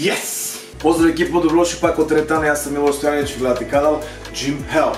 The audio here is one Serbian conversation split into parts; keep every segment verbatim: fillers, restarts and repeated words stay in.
Yes! Pozdrav ekipo, dobrodošli pak od teretane, ja sam Miloš Stojanović, vi gledate kanal Gym Hell.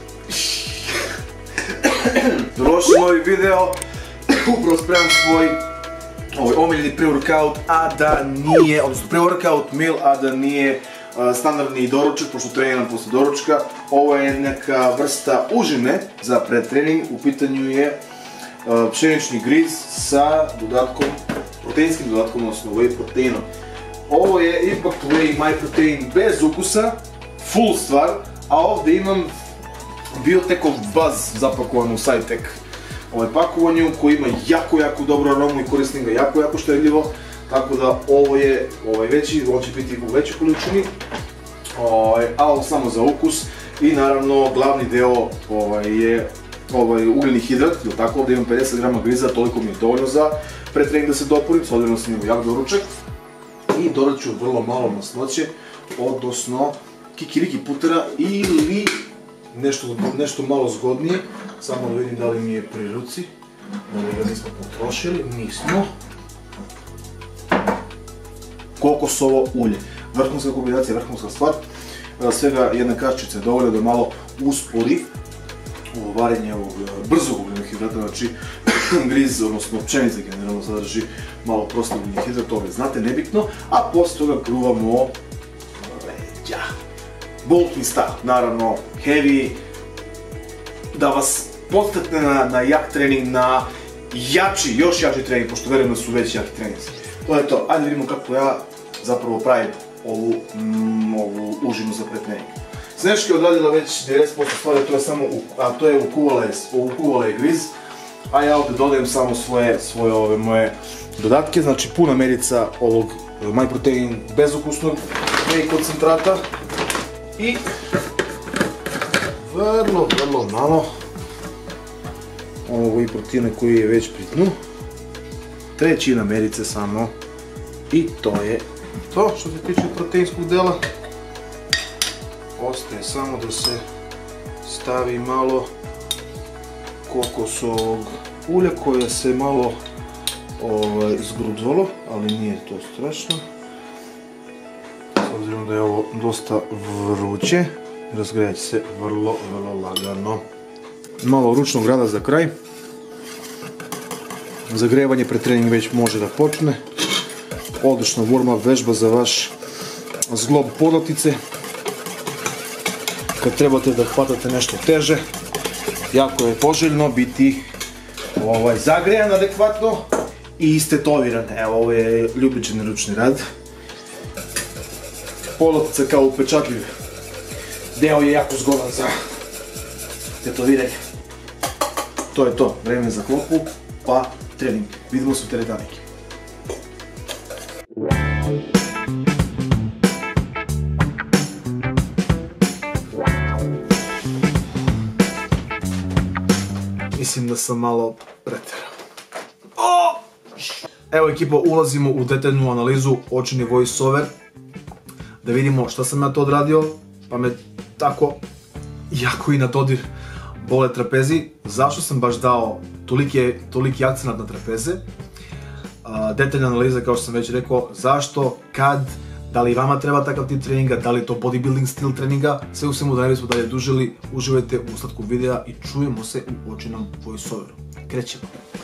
Dobrodošli u novi video, upravo spremam svoj omiljeni pre-workout, a da nije, odnosno pre-workout meal, a da nije standardni doručak, pošto treniram posle doručka. Ovo je neka vrsta užine za pretrening, u pitanju je pšenični griz sa dodatkom, proteinskim dodatkom, odnosno whey proteinom. Ovo je ipak whey MyProtein bez ukusa, full stvar, a ovdje imam Biotekov Buzz zapakovan u Cytec pakovanju koji ima jako, jako dobru aromu i koristim ga jako, jako štedljivo. Tako da ovo je veći, ovo će biti u većoj količini, a ovo samo za ukus. I naravno glavni deo je ugljeni hidrat, tako ovdje imam pedeset grama griza, toliko mi je dovoljno za pretrening da se dopunim, s obzirom da sam imao jak doručak. I dodat ću vrlo malo masnoće, odnosno kikiriki putera ili nešto malo zgodnije. Samo da vidim da li mi je pri ruci, da li ga nismo potrošili, nismo. Kokosovo ulje, vrhunska kombinacija, vrhunska stvar. Svega jedna kaščica je dovoljna da malo uspori varenje ovog brzog ugljenog hidrata, znači griz, odnosno pšenica generalno sadrži malo prosto ugljenih hidrata, to već znate, nebitno, a posle toga gruvamo leđa. Bolt mi stav, naravno, heavy, da vas podstakne na jak trening, na jači, još jači trening, pošto verujem da su već jaki treninzi. To je to, ajde vidimo kako ja zapravo pravim ovu užinu za pretrening. Sneška je odradila već devedeset posto stvari, a to je ukuvala je griz, a ja ovdje dodajem samo svoje moje dodatke, znači puna merica ovog MyProtein bezukusnog whey koncentrata i vrlo, vrlo malo ovog whey proteina koji je već pri dnu, trećina merice samo i to je to što se tiče proteinskog dela. Ostaje samo da se stavi malo kokosovog ulja koje se malo zgrudvalo, ali nije to strašno. S obzirom da je ovo dosta vruće, razgrejat će se vrlo, vrlo lagano. Malo ručnog rada za kraj. Zagrevanje pred trening već može da počne. Odlična warm-up vežba za vaš zglob podlaktice. Kad trebate da hvatate nešto teže, jako je poželjno biti zagrejan adekvatno i istetoviran. Evo, ovo je ljubičani ručni rad. Podlaktica kao upečatljiv deo je jako zgodan za tetoviranje. To je to, vreme za klopu, pa trening. Vidimo se u teretaniki. Mislim da sam malo preterao. Evo ekipo, ulazimo u detaljnu analizu očini voice-over, da vidimo šta sam ja to odradio, pa me tako jako i na dodir bole trapezi. Zašto sam baš dao toliki akcenat na trapeze? Detaljna analiza, kao što sam već rekao, zašto, kad, da li vama treba takav tip treninga, da li je to bodybuilding stil treninga, sve u svemu da ne bismo dalje dužili, uživajte u ostatku videa i čujemo se u očinom voice-overu. Krećemo!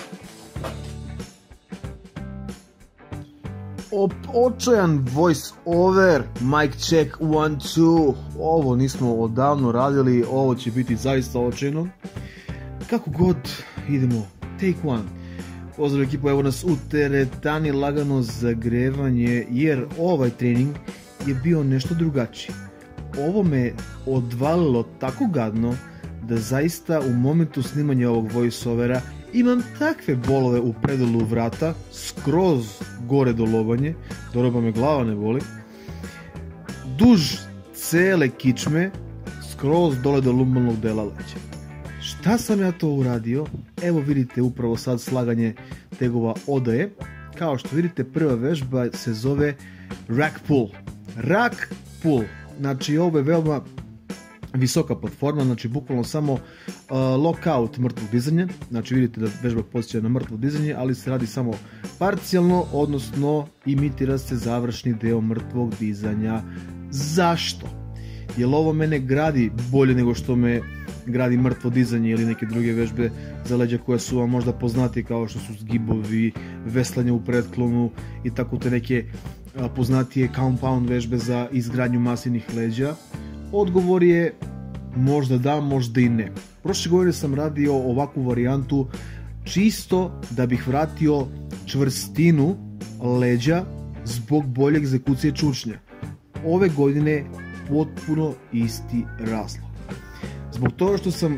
Očajan voice-over, mic check, one, two, ovo nismo odavno radili, ovo će biti zaista očajno. Kako god, idemo, take one. Pozdrav ekipo, evo nas u teretani, lagano zagrevanje, jer ovaj trening je bio nešto drugačiji. Ovo me odvalilo tako gadno da zaista u momentu snimanja ovog voice-overa imam takve bolove u predelu vrata, skroz gore do lobanje, do roba me glava ne boli, duž cele kičme, skroz dole do lumbalnog dela leđa. Šta sam ja to uradio? Evo vidite upravo sad slaganje tegova odaje. Kao što vidite, prva vežba se zove rack pull. Rack pull, znači ovo je veoma visoka platforma, znači bukvalno samo uh, lockout mrtvog dizanja, znači vidite da vežba podsjeća na mrtvo dizanje, ali se radi samo parcijalno, odnosno imitira se završni deo mrtvog dizanja. Zašto? Jer ovo mene gradi bolje nego što me gradi mrtvo dizanje ili neke druge vežbe za leđa koje su vam možda poznati, kao što su zgibovi, veslanje u pretklonu i tako te neke uh, poznatije compound vežbe za izgradnju masivnih leđa. Odgovor je možda da, možda i ne. Prošle godine sam radio ovakvu varijantu čisto da bih vratio čvrstinu leđa zbog bolje egzekucije čučnja. Ove godine potpuno isti razlog. Zbog toga što sam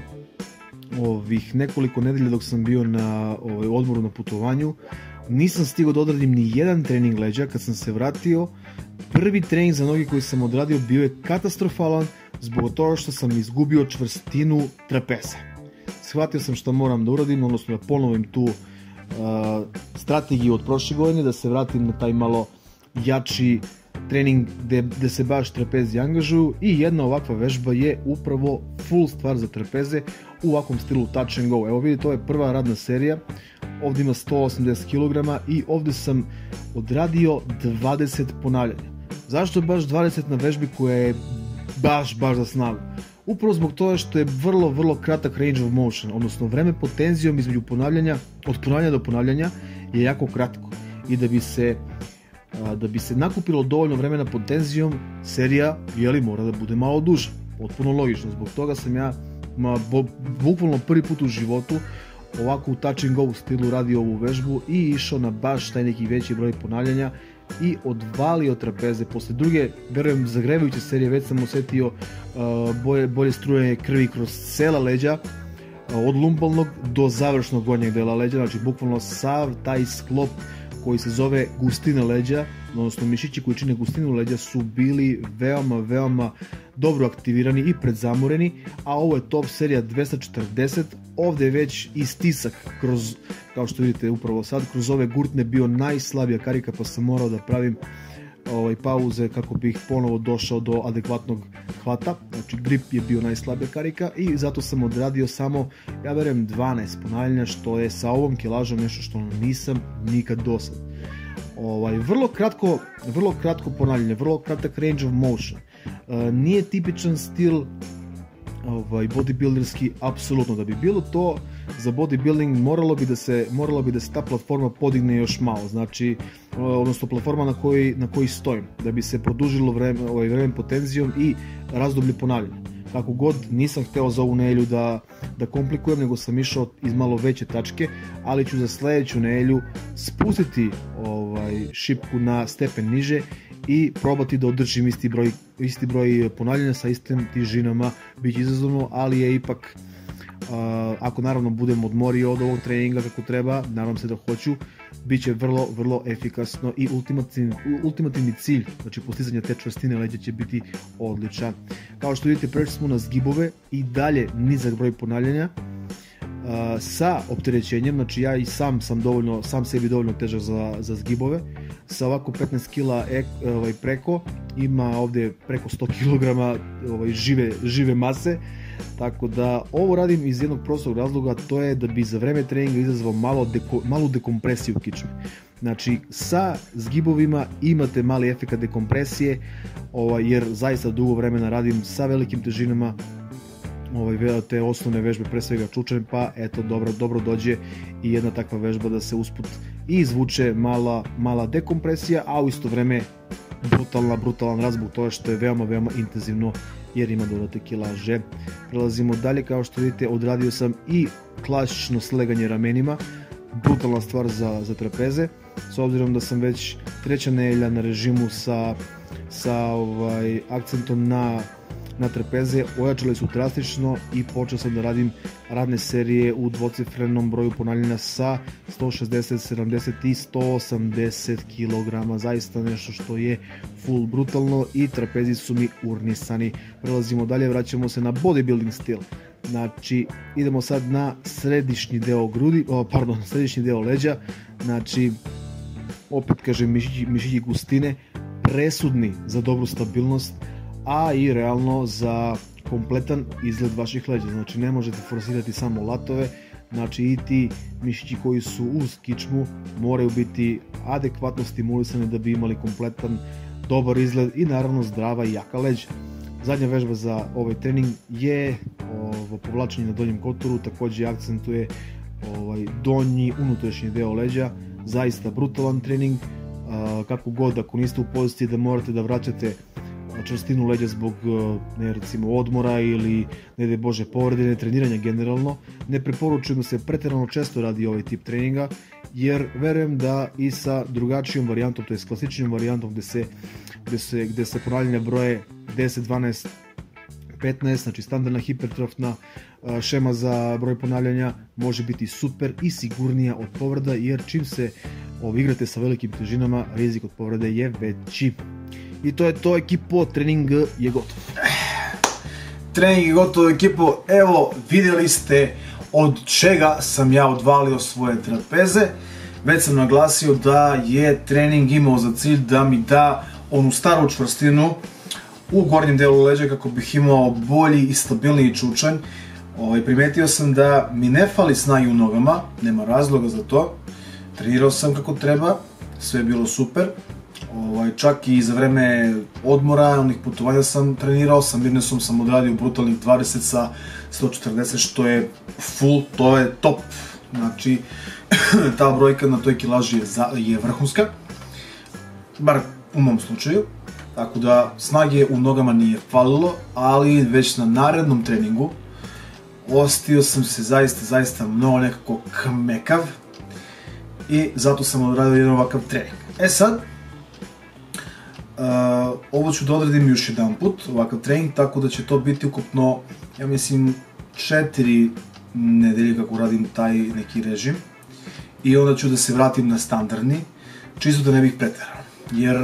ovih nekoliko nedelja dok sam bio na ovaj, odmoru na putovanju, nisam stigao da odradim ni jedan trening leđa. Kad sam se vratio, prvi trening za noge koji sam odradio bio je katastrofalan zbog toga što sam izgubio čvrstinu trapeza. Shvatio sam što moram da uradim, odnosno da ponovim tu uh, strategiju od prošle godine, da se vratim na taj malo jači trening gde, gde se baš trapezi angažuju, i jedna ovakva vežba je upravo full stvar za trapeze u ovakvom stilu touch and go. Evo vidite, ovo je prva radna serija, ovdje ima sto osamdeset kilograma i ovdje sam odradio dvadeset ponavljanja. Zašto baš dvadeset na vežbi koja je baš, baš za snagu? Upravo zbog toga što je vrlo, vrlo kratak range of motion, odnosno vreme pod tenzijom između ponavljanja, od ponavljanja do ponavljanja je jako kratko, i da bi se da bi se nakupilo dovoljno vremena pod tenzijom, serija jeli, mora da bude malo duža. Potpuno logično, zbog toga sam ja ma, bo, bukvalno prvi put u životu ovako u touch and go stilu radio ovu vežbu i išao na baš taj neki veći broj ponavljanja i odvalio trapeze. Posle druge, verujem, zagrevajuće serije već sam osetio uh, bolje, bolje strujanje krvi kroz cela leđa, uh, od lumbalnog do završnog gornjeg dela leđa, znači bukvalno sav taj sklop koji se zove gustina leđa, odnosno mišići koji čine gustinu leđa su bili veoma, veoma dobro aktivirani i predzamoreni, a ovo je top serija dvesta četrdeset, ovdje je već i stisak kroz, kao što vidite upravo sad, kroz ove gurtne bio najslabija karika, pa sam morao da pravim ovaj, pauze kako bih ponovo došao do adekvatnog hvata, znači grip je bio najslabija karika i zato sam odradio samo, ja verujem, dvanaest ponavljanja, što je sa ovom kilažom nešto što nisam nikad dosad. Ovaj, vrlo kratko, vrlo kratko ponavljanje, vrlo kratak range of motion. E, nije tipičan stil ovaj, bodybuilderski, apsolutno. Da bi bilo to za bodybuilding moralo bi da se, moralo bi da se ta platforma podigne još malo, znači, odnosno platforma na koji, na koji stojim, da bi se produžilo vreme, ovaj, vreme pod tenzijom i razdoblje ponavljanja. Kako god, nisam hteo za ovu nedelju da, da komplikujem, nego sam išao iz malo veće tačke, ali ću za sledeću nedelju spustiti ovaj, šipku na stepen niže i probati da održim isti broj, isti broj ponavljanja sa istim težinama. Biće izazovno, ali je ipak, uh, ako naravno budem odmorio od ovog treninga kako treba, nadam se da hoću, bit će vrlo, vrlo efikasno i ultimativni, ultimativni cilj, znači postizanje te čvrstine leđa će biti odličan. Kao što vidite, prešli smo na zgibove i dalje nizak broj ponavljanja uh, sa opterećenjem, znači ja i sam sam dovoljno, sam sebi dovoljno težak za, za zgibove, sa ovako petnaest kila ek, ovaj, preko, ima ovdje preko sto kilograma ovaj, žive, žive mase. Tako da ovo radim iz jednog prostog razloga, to je da bi za vreme treninga izazvao malo deko, malu dekompresiju kičme. Znači sa zgibovima imate mali efekt dekompresije, ovaj, jer zaista dugo vremena radim sa velikim težinama, ovaj, te osnovne vežbe, pre svega čučanj, pa eto dobro, dobro dođe i jedna takva vežba da se usput i izvuče mala, mala dekompresija, a u isto vreme brutalna, brutalan rast zbog toga što je veoma, veoma intenzivno jer ima dodate kilaže. Prelazimo dalje, kao što vidite odradio sam i klasično sleganje ramenima, brutalna stvar za, za trapeze, s obzirom da sam već treća nedelja na režimu sa, sa ovaj, akcentom na, na trapeze, ojačali su drastično i počeo sam da radim radne serije u dvocifrenom broju ponavljanja sa sto šezdeset, sedamdeset i sto osamdeset kilograma, zaista nešto što je full brutalno i trapezi su mi urnisani. Prelazimo dalje, vraćamo se na bodybuilding stil. Znači idemo sad na središnji deo grudi, oh, pardon, središnji deo leđa, znači opet kažem mišići, mišići gustine, presudni za dobru stabilnost, a i realno za kompletan izgled vaših leđa. Znači ne možete forsirati samo latove, znači i ti mišići koji su uz kičmu moraju biti adekvatno stimulisani da bi imali kompletan dobar izgled i naravno zdrava i jaka leđa. Zadnja vežba za ovaj trening je ovo povlačenje na donjem kotoru, također akcentuje ovaj donji unutrašnji deo leđa, zaista brutalan trening. Kako god, ako niste u poziciji da morate da vraćate čvrstinu leđa zbog ne, recimo odmora ili ne daj Bože povrede, ne treniranja generalno, ne preporučujem da se pretjerano često radi ovaj tip treninga, jer verujem da i sa drugačijom varijantom, to je klasičnom varijantom gde se, gde se, gde se ponavljanja broje deset, dvanaest, petnaest, znači standardna hipertrofna šema za broj ponavljanja može biti super i sigurnija od povreda, jer čim se igrate sa velikim težinama, rizik od povrede je veći. I to je to, ekipo, trening je gotov. Trening je gotov, ekipo. Evo, vidjeli ste od čega sam ja odvalio svoje trapeze. Već sam naglasio da je trening imao za cilj da mi da onu staru čvrstinu u gornjem delu leđa kako bih imao bolji i stabilniji čučanj. Primetio sam da mi ne fali snage u nogama, nema razloga za to. Trenirao sam kako treba, sve je bilo super. Čak i za vreme odmora, onih putovanja sam trenirao, sa Mirnesom sam odradio brutalnih dvadeset sa sto četrdeset, što je full, to je top. Znači, ta brojka na toj kilaži je vrhunska, bar u mom slučaju. Tako da snage u nogama nije falilo, ali već na narednom treningu osjetio sam se zaista, zaista mnogo nekako kmekav i zato sam odradio jedan ovakav trening. E sad, ovo ću da odradim još jedan put, ovakav trening, tako da će to biti ukupno, ja mislim, četiri nedelje kako radim taj neki režim i onda ću da se vratim na standardni, čisto da ne bih preterao, jer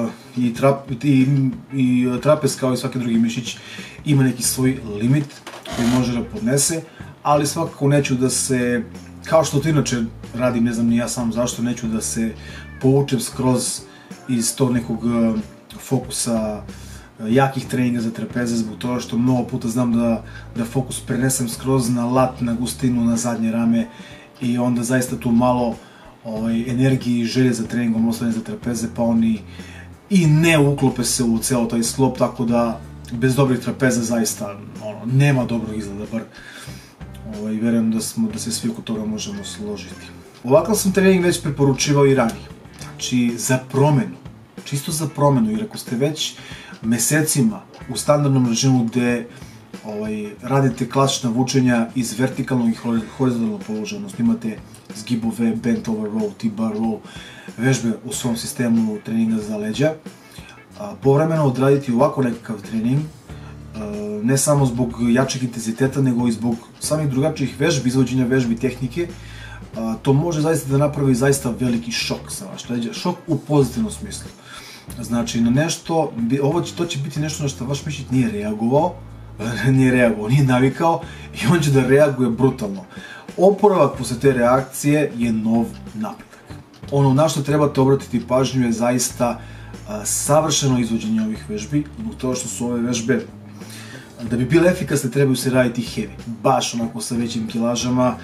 i trapez kao i svaki drugi mišić ima neki svoj limit koji može da podnese, ali svakako neću da se, kao što to inače radim, ne znam ni ja sam zašto, neću da se povučem skroz iz tog nekog fokusa jakih treninga za trapeze, zbog toga što mnogo puta znam da fokus prenesem skroz na lat, na gustinu, na zadnje rame i onda zaista tu malo energije i želje za treningom ostane za trapeze, pa oni i ne uklope se u ceo taj sklop, tako da bez dobrih trapeza zaista nema dobrog izgleda, bar verujem da se svi oko toga možemo složiti. Ovakav sam trening već preporučivao i ranije, znači za promenu, čisto za promenu, jer ako ste već mesecima u standardnom režimu gde radite klasična vučenja iz vertikalnog i horizontalnog položaja, odnosno imate zgibove, bent over row, T-bar row, vežbe u svom sistemu treninga za leđa, povremeno odraditi ovako nekakav trening, ne samo zbog jačeg intenziteta, nego i zbog samih drugačijih vežbi, izvođenja vežbi, tehnike, to može zaista da napravi zaista veliki šok za vaš leđa, šok u pozitivnom smislu. Znači, na nešto, to će biti nešto na što vaš mišić nije reagovao, nije reagovao, nije navikao i on će da reaguje brutalno. Oporavak posle te reakcije je nov napredak. Ono na što trebate obratiti pažnju je zaista savršeno izvođenje ovih vežbi, zbog toga što su ove vežbe, da bi bile efikasne, trebaju se raditi heavy, baš onako sa većim kilažama,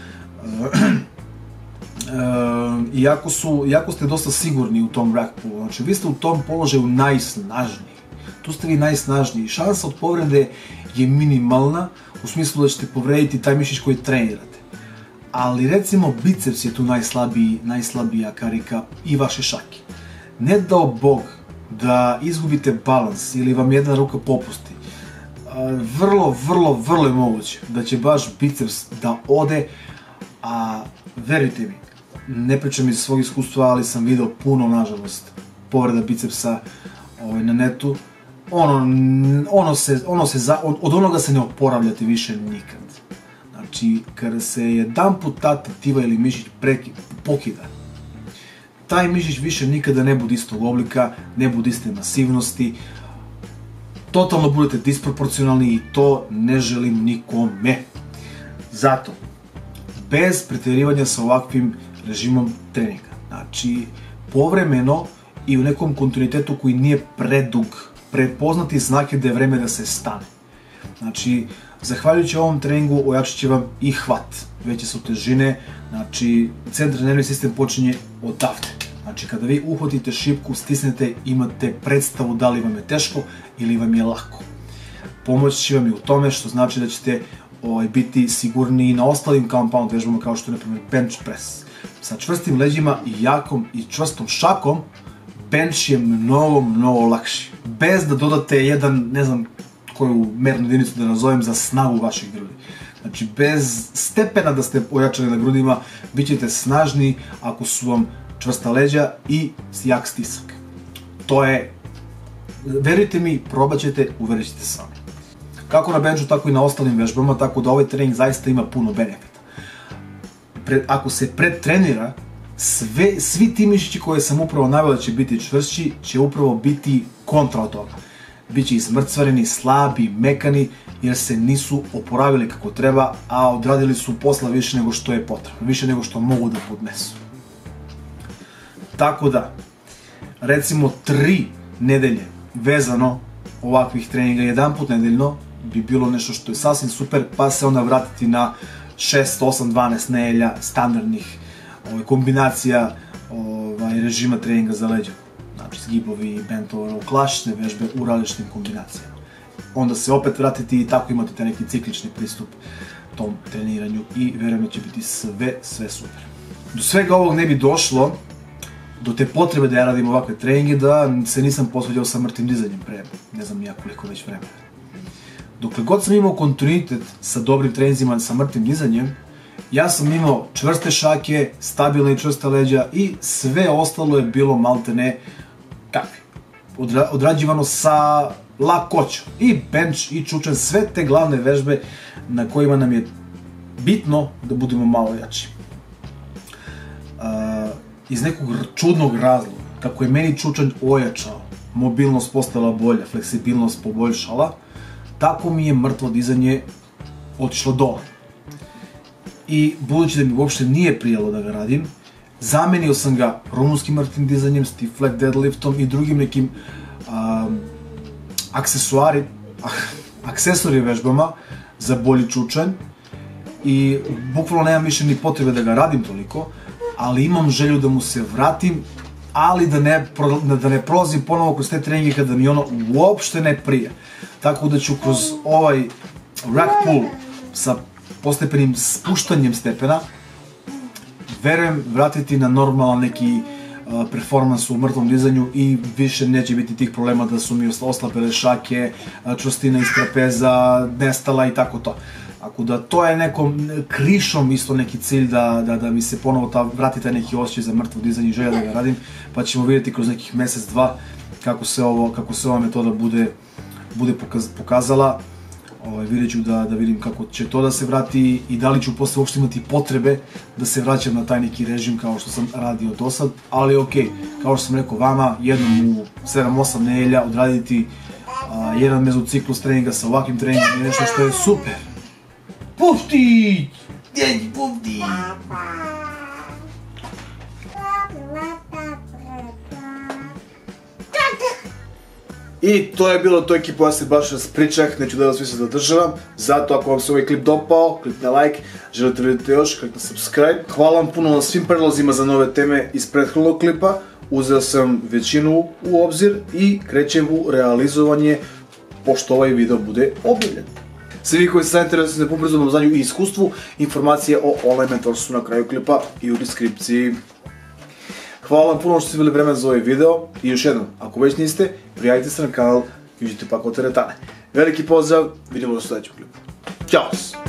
iako ste dosta sigurni u tom rack pullu, znači vi ste u tom položaju najsnažniji, tu ste vi najsnažniji, šansa od povrede je minimalna, u smislu da ćete povrediti taj mišić koji trenirate. Ali recimo biceps je tu najslabija karika i vaše šake. Ne dao Bog da izgubite balans ili vam jedna ruka popusti, vrlo, vrlo, vrlo je moguće da će baš biceps da ode, a verujte mi, ne pričam iz svog iskustva, ali sam video puno, nažalost, povreda bicepsa na netu. Od onoga se ne oporavljate više nikad. Znači, kada se jedan put ta tetiva ili mišić pokida, taj mišić više nikada ne bude istog oblika, ne bude iste masivnosti, totalno budete disproporcionalni i to ne želim nikome. Zato, bez pretjerivanja sa ovakvim režimom treninga, znači povremeno i u nekom kontinuitetu koji nije predug, prepoznati znak je da je vreme da se stane. Znači, zahvaljujući ovom treningu ojačat će vam i hvat, veće su težine, znači centralni nervni sistem počinje odavde. Znači, kada vi uhvatite šipku, stisnete, imate predstavu da li vam je teško ili vam je lako. Pomoći će vam i u tome, što znači da ćete biti sigurniji na ostalim compound vežbama kao što je, na primjer, bench press. Sa čvrstim leđima i jakom i čvrstom šakom, bench je mnogo, mnogo lakši. Bez da dodate jedan, ne znam koju mernu jedinicu da nazovem, za snagu vaših grudi. Znači, bez stepena da ste ojačali na grudima, bit ćete snažniji ako su vam čvrsta leđa i jak stisak. To je, verujte mi, probat ćete, uverit ćete sami. Kako na benchu, tako i na ostalim vežbama, tako da ovaj trening zaista ima puno benefita. Ako se predtrenira, svi ti mišići koje sam upravo naveo da će biti čvršći, će upravo biti kontra od toga. Biće izmrcvareni, slabi, mekani, jer se nisu oporavili kako treba, a odradili su posla više nego što je potrebno, više nego što mogu da podnesu. Tako da, recimo tri nedelje vezano ovakvih treninga, jedan put nedeljno, bi bilo nešto što je sasvim super, pa se onda vratiti na šest, osam, dvanaest nedelja standardnih kombinacija režima treninga za leđa. Znači, zgibovi, bentova, klasične vežbe u različitim kombinacijama. Onda se opet vratiti i tako imate taj neki ciklični pristup tom treniranju i verujem da će biti sve, sve super. Do svega ovog ne bi došlo, do te potrebe da ja radim ovakve treninge, da se nisam posveđao sa mrtvim dizanjem pre, ne znam nijak koliko već vremena. Dokle god sam imao kontinuitet sa dobrim treninzima sa mrtvim dizanjem, ja sam imao čvrste šake, stabilne i čvrste leđa i sve ostalo je bilo maltene kakvi. Odrađivano sa lakoćom. I bench, i čučanj, sve te glavne vežbe na kojima nam je bitno da budemo malo jači. Iz nekog čudnog razloga, kako je meni čučanj ojačao, mobilnost postala bolja, fleksibilnost poboljšala, tako mi je mrtvo dizanje otišlo dole. I budući da mi uopšte nije prijelo da ga radim, zamenio sam ga rumunskim mrtvim dizanjem, stiff leg deadliftom i drugim nekim aksesuari, aksesori vežbama za bolji čučanj i bukvalno nemam više ni potrebe da ga radim toliko, ali imam želju da mu se vratim, ali da ne prolazim ponovo kroz te treninge kada mi ono uopšte ne prije. Tako da ću kroz ovaj rack pull sa postepenim spuštanjem stepena, verujem, vratiti na normalan neki performans u mrtvom dizanju i više neće biti tih problema da su mi oslabele šake, čvrstina iz trapeza, nestala i tako to. Tako da to je nekom krišom isto neki cilj da mi se ponovo vrati taj neki osjećaj za mrtvo dizanje i želja da ga radim, pa ćemo vidjeti kroz nekih mesec, dva kako se ova metoda bude pokazala. Vidjet ću da vidim kako će to da se vrati i da li ću posle uopšte imati potrebe da se vraćam na taj neki režim kao što sam radio do sad, ali ok, kao što sam rekao vama, jednom u sedam osam nedelja odraditi jedan mezociklus treninga sa ovakvim treningom je nešto što je super. Pufti! Djedi pufti! I to je bilo to, ekipo, ja se baš raspričah, neću da vas više zadržavam, zato ako vam se ovaj klip dopao, klikne like, želite vidjeti još, klikne subscribe. Hvala vam puno na svim predlozima za nove teme iz prethodnog klipa, uzeo sam većinu u obzir i krećem u realizovanje pošto ovaj video bude objavljen. Svi vi koji se zainteresuju za ubrzom znanju i iskustvu, informacije o online mentorstvu su na kraju klipa i u deskripciji. Hvala vam puno što ste bili vremena za ovaj video i još jednom, ako već niste, prijavite se na kanal i uđite pak od teretane. Veliki pozdrav, vidimo se u sljedećem klipu. Ćao!